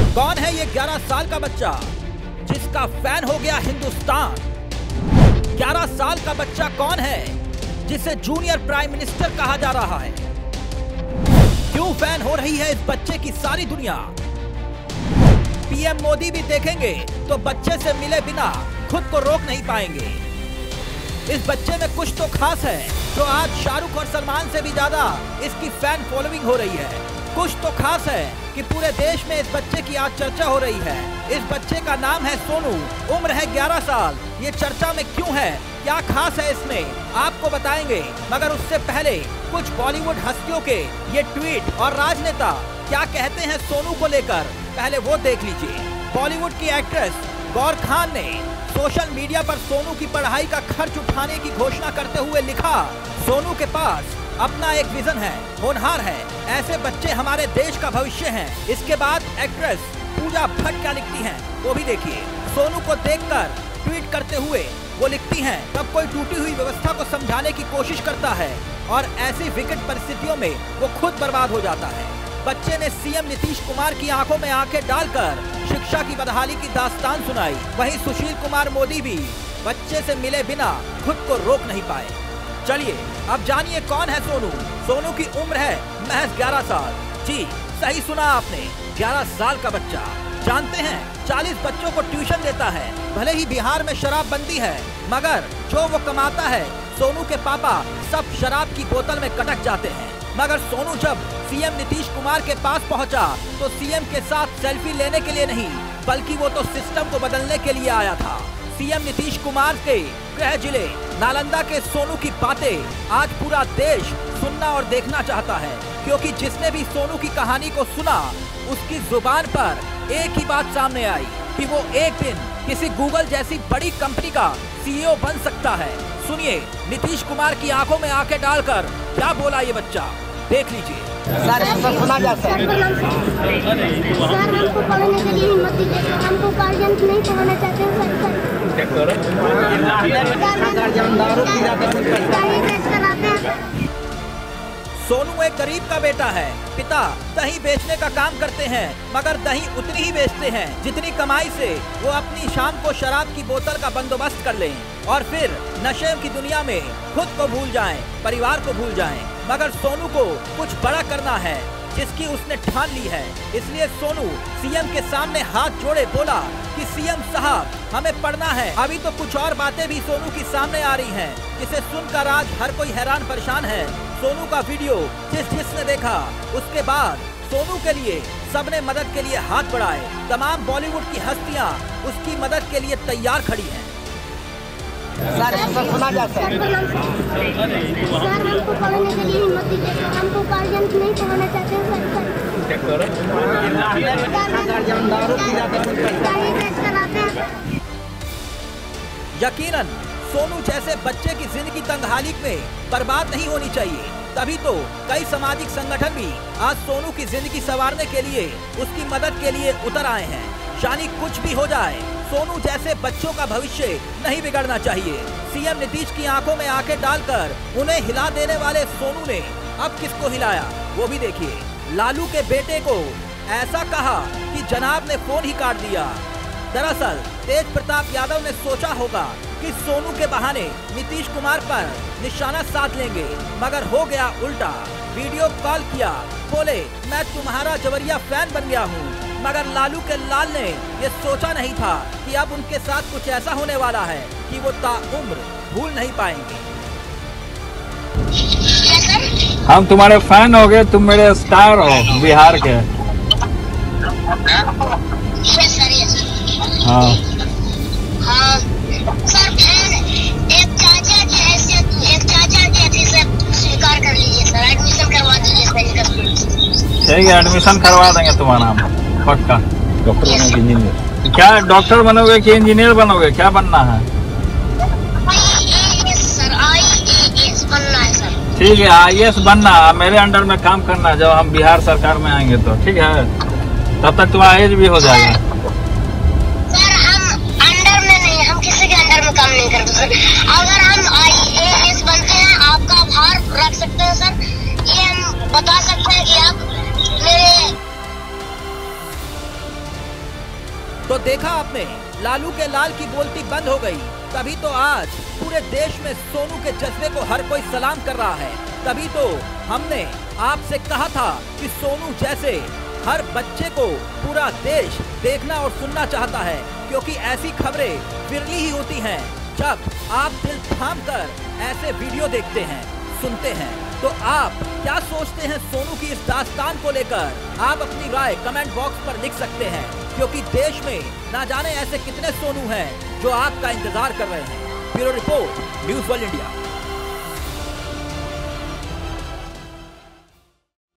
कौन है ये 11 साल का बच्चा जिसका फैन हो गया हिंदुस्तान? 11 साल का बच्चा कौन है जिसे जूनियर प्राइम मिनिस्टर कहा जा रहा है? क्यों फैन हो रही है इस बच्चे की सारी दुनिया? पीएम मोदी भी देखेंगे तो बच्चे से मिले बिना खुद को रोक नहीं पाएंगे। इस बच्चे में कुछ तो खास है जो आज शाहरुख और सलमान से भी ज्यादा इसकी फैन फॉलोइंग हो रही है। कुछ तो खास है कि पूरे देश में इस बच्चे की आज चर्चा हो रही है। इस बच्चे का नाम है सोनू, उम्र है 11 साल। ये चर्चा में क्यों है, क्या खास है इसमें, आपको बताएंगे। मगर उससे पहले कुछ बॉलीवुड हस्तियों के ये ट्वीट और राजनेता क्या कहते हैं सोनू को लेकर, पहले वो देख लीजिए। बॉलीवुड की एक्ट्रेस गौर खान ने सोशल मीडिया पर सोनू की पढ़ाई का खर्च उठाने की घोषणा करते हुए लिखा, सोनू के पास अपना एक विजन है, होनहार है, ऐसे बच्चे हमारे देश का भविष्य हैं। इसके बाद एक्ट्रेस पूजा भट्ट क्या लिखती हैं वो भी देखिए। सोनू को देखकर ट्वीट करते हुए वो लिखती हैं, तब कोई टूटी हुई व्यवस्था को समझाने की कोशिश करता है और ऐसी विकट परिस्थितियों में वो खुद बर्बाद हो जाता है। बच्चे ने सीएम नीतीश कुमार की आंखों में आंखें डालकर शिक्षा की बदहाली की दास्तान सुनाई। वहीं सुशील कुमार मोदी भी बच्चे से मिले बिना खुद को रोक नहीं पाए। चलिए अब जानिए कौन है सोनू। सोनू की उम्र है महज 11 साल। जी सही सुना आपने, 11 साल का बच्चा। जानते हैं 40 बच्चों को ट्यूशन देता है। भले ही बिहार में शराबबंदी है, मगर जो वो कमाता है सोनू के पापा सब शराब की बोतल में कटक जाते हैं। मगर सोनू जब सीएम नीतीश कुमार के पास पहुंचा तो सीएम के साथ सेल्फी लेने के लिए नहीं, बल्कि वो तो सिस्टम को बदलने के लिए आया था। सीएम नीतीश कुमार के गृह जिले नालंदा के सोनू की बातें आज पूरा देश सुनना और देखना चाहता है, क्योंकि जिसने भी सोनू की कहानी को सुना उसकी जुबान पर एक ही बात सामने आई कि वो एक दिन किसी गूगल जैसी बड़ी कंपनी का सीईओ बन सकता है। सुनिए नीतीश कुमार की आंखों में आंखें डालकर क्या बोला ये बच्चा, देख लीजिए। सर सुना जाता है। सर हमको पढ़ने के लिए हिम्मत दीजिए, हमको गार्जियन नहीं पढ़ाना चाहते हैं सर। सोनू एक गरीब का बेटा है। पिता दही बेचने का काम करते हैं, मगर दही उतनी ही बेचते हैं जितनी कमाई से वो अपनी शाम को शराब की बोतल का बंदोबस्त कर लें और फिर नशे की दुनिया में खुद को भूल जाएं, परिवार को भूल जाएं। मगर सोनू को कुछ बड़ा करना है जिसकी उसने ठान ली है। इसलिए सोनू सीएम के सामने हाथ जोड़े बोला कि सीएम साहब हमें पढ़ना है। अभी तो कुछ और बातें भी सोनू की सामने आ रही हैं, जिसे सुनकर आज हर कोई हैरान परेशान है। सोनू का वीडियो जिसने देखा उसके बाद सोनू के लिए सबने मदद के लिए हाथ बढ़ाए। तमाम बॉलीवुड की हस्तियां उसकी मदद के लिए तैयार खड़ी हैं। सर सुना जाता है। सर हमको पढ़ने के लिए हिम्मत दीजिए, हमको गार्जियन नहीं पढ़ाना चाहते हैं सर। यकीनन सोनू जैसे बच्चे की जिंदगी तंगहाली में बर्बाद नहीं होनी चाहिए, तभी तो कई सामाजिक संगठन भी आज सोनू की जिंदगी संवारने के लिए उसकी मदद के लिए उतर आए हैं। यानी कुछ भी हो जाए सोनू जैसे बच्चों का भविष्य नहीं बिगड़ना चाहिए। सीएम नीतीश की आंखों में आंखें डालकर उन्हें हिला देने वाले सोनू ने अब किसको हिलाया वो भी देखिए। लालू के बेटे को ऐसा कहा कि जनाब ने फोन ही काट दिया। दरअसल तेज प्रताप यादव ने सोचा होगा कि सोनू के बहाने नीतीश कुमार पर निशाना साध लेंगे, मगर हो गया उल्टा। वीडियो कॉल किया, बोले मैं तुम्हारा जवरिया फैन बन गया हूँ। मगर लालू के लाल ने ये सोचा नहीं था कि अब उनके साथ कुछ ऐसा होने वाला है कि वो ताउम्र भूल नहीं पाएंगे। हम तुम्हारे फैन हो गए, तुम मेरे स्टार हो बिहार के। हाँ हाँ सर, फैन एक चाचा की हैसियत, एक चाचा की हैसियत स्वीकार कर लीजिए सर। एडमिशन करवा दीजिए सर इसका स्कूल। ठीक है, एडमिशन करवा देंगे तुम्हारा हम पक्का। डॉक्टर बनोगे इंजीनियर? क्या डॉक्टर बनोगे कि इंजीनियर बनोगे, क्या बनना है? सर IAS बनना है सर। ठीक है, IAS बनना है, मेरे अंडर में काम करना है जब हम बिहार सरकार में आएंगे तो। ठीक है, तब तक तुम्हारा एज भी हो जाएगा। सर हम अंडर में नहीं, हम किसी के अंडर में काम नहीं करते सर। अगर हम IAS बनते हैं आपका भार रख सकते हैं सर। ये हम बता सकते हैं कि आप मेरे तो देखा आपने, लालू के लाल की बोलती बंद हो गई। तभी तो आज पूरे देश में सोनू के जज्बे को हर कोई सलाम कर रहा है। तभी तो हमने आपसे कहा था कि सोनू जैसे हर बच्चे को पूरा देश देखना और सुनना चाहता है, क्योंकि ऐसी खबरें विरली ही होती हैं जब आप दिल थाम कर ऐसे वीडियो देखते हैं, सुनते हैं। तो आप क्या सोचते हैं सोनू की इस दास्तान को लेकर? आप अपनी राय कमेंट बॉक्स पर लिख सकते हैं, क्योंकि देश में ना जाने ऐसे कितने सोनू हैं जो आपका इंतजार कर रहे हैं। Bureau report, news world India.